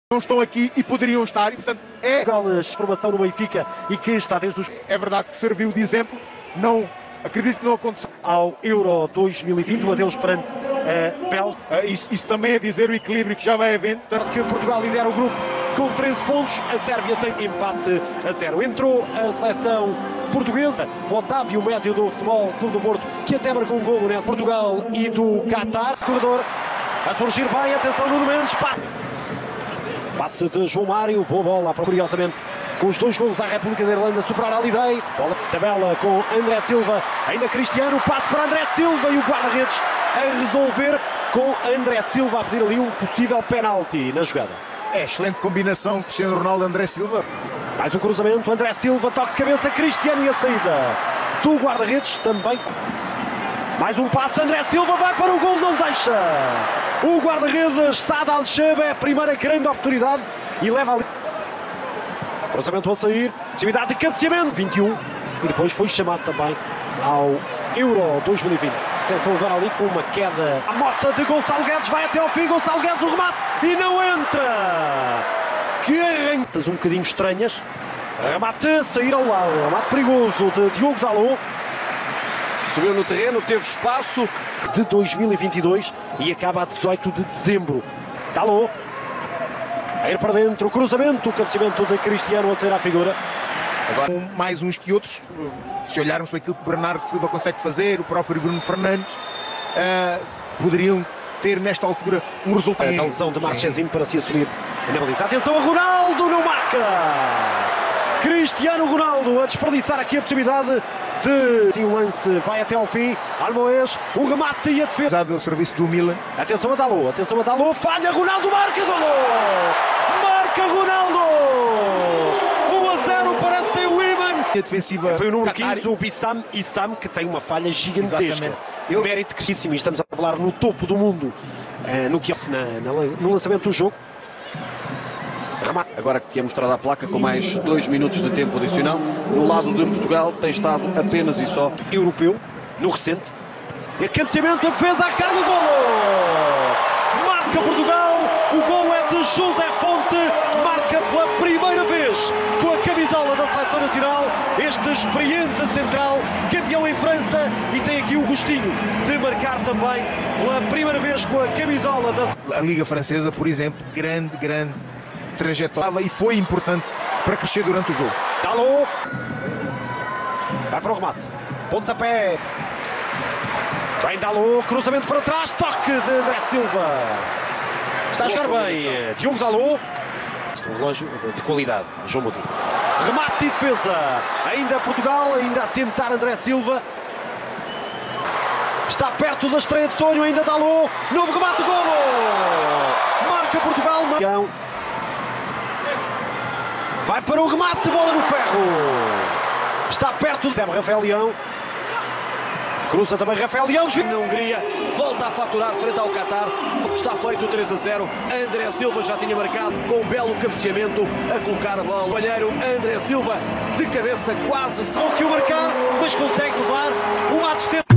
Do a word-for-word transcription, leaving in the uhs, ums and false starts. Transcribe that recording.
não estão aqui e poderiam estar, e portanto é... Goles de formação no Benfica e que está desde os... É verdade que serviu de exemplo, não, acredito que não aconteceu. Ao Euro dois mil e vinte, o adeus perante a Bélgica. Uh, isso, isso também é dizer o equilíbrio que já vai havendo. Que Portugal lidera o grupo com treze pontos, a Sérvia tem empate a zero. Entrou a seleção portuguesa, o Otávio, médio do Futebol Clube do Porto, que até marcou um golo nessa Portugal e do Qatar. Corredor a surgir bem, atenção Nuno Mendes, passe de João Mário, boa bola, curiosamente, com os dois golos à República da Irlanda, superar a Lidei. Bola, tabela com André Silva, ainda Cristiano, passe para André Silva e o guarda-redes a resolver com André Silva a pedir ali um possível penalti na jogada. É excelente combinação, Cristiano Ronaldo, André Silva. Mais um cruzamento, André Silva, toque de cabeça, Cristiano e a saída do guarda-redes também. Mais um passe, André Silva vai para o gol, não deixa. O guarda-redes Saad Al-Sheba é a primeira grande oportunidade e leva ali. Cruzamento a sair, atividade de cabeceamento, vinte e um, e depois foi chamado também ao Euro dois mil e vinte. Atenção agora ali com uma queda. A mota de Gonçalo Guedes vai até ao fim, Gonçalo Guedes o remate e não entra. Que arranques um bocadinho estranhas. Remate a sair ao lado, remate perigoso de Diogo Dalot. Subiu no terreno, teve espaço. De dois mil e vinte e dois e acaba a dezoito de dezembro. Dalot a ir para dentro, o cruzamento, o cabeceamento de Cristiano a sair à figura. Agora, mais uns que outros, se olharmos para aquilo que Bernardo Silva consegue fazer, o próprio Bruno Fernandes, uh, poderiam ter nesta altura um resultado. A lesão de Marchezinho para se assumir na baliza. Atenção a Ronaldo, não marca! Cristiano Ronaldo a desperdiçar aqui a possibilidade de... Sim, o lance vai até ao fim. Almoez, o remate e a defesa. O serviço do Milan. Atenção a Dalot, atenção a Dalot, falha, Ronaldo marca, golo! Marca Ronaldo! um a zero, parece que tem o Iman. A defensiva foi o número Qatar. quinze, o Bissam Issam, que tem uma falha gigantesca. Exatamente. Ele... Mérito crescíssimo, e estamos a falar no topo do mundo, uh, no, que... na, na, no lançamento do jogo. Remate. Agora que é mostrada a placa com mais dois minutos de tempo adicional, no lado de Portugal tem estado apenas e só europeu, no recente. E cabeceamento, a defesa, a recarga, o golo! Marca Portugal, o golo é de José Fonte, marca pela primeira vez com a camisola da Seleção Nacional, este experiente central, campeão em França, e tem aqui o gostinho de marcar também pela primeira vez com a camisola da... A Liga Francesa, por exemplo, grande, grande trajetória e foi importante para crescer durante o jogo. Dalot vai para o remate, pontapé, vem Dalot, cruzamento para trás, toque de André Silva, está a jogar bem Diogo Dalot. Este é um relógio de qualidade, João Moutinho, remate e defesa, ainda Portugal, ainda a tentar André Silva, está perto da estreia de sonho, ainda Dalot, novo remate, golo, marca Portugal. Vai para o remate, bola no ferro. Está perto de Zé Rafael Leão. Cruza também Rafael Leão. Na Hungria, volta a faturar frente ao Qatar. Está feito três a zero. André Silva já tinha marcado com um belo cabeceamento a colocar a bola. O banheiro André Silva de cabeça quase. Conseguiu marcar, mas consegue levar uma assistência.